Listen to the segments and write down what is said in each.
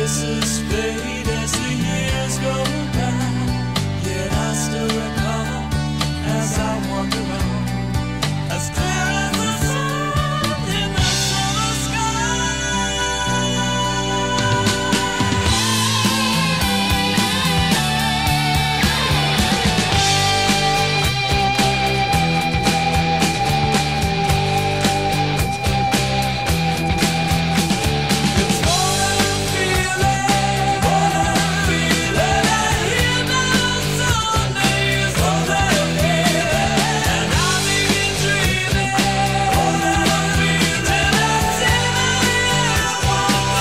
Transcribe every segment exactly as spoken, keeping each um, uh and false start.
faces fade as the years go by, yet I still recall as I wander on, as clear as the sun in the summer sky. It's more than a feeling, more than a feeling. I hear my Sundays, more than a feeling, and I begin dreaming, more than a feeling. I see my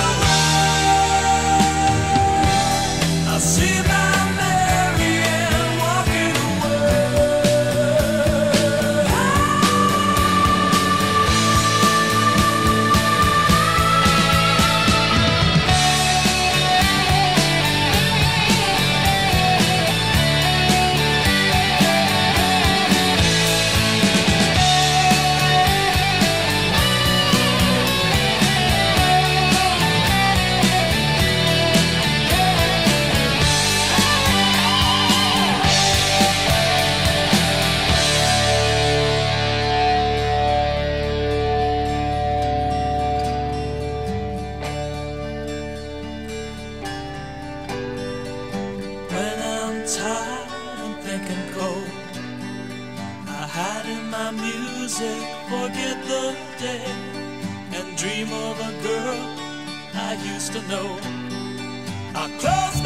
walk away. I see my Marianne walking away. When I'm tired and thinking cold, I hide in my music, forget the day, and dream of a girl I used to know. I close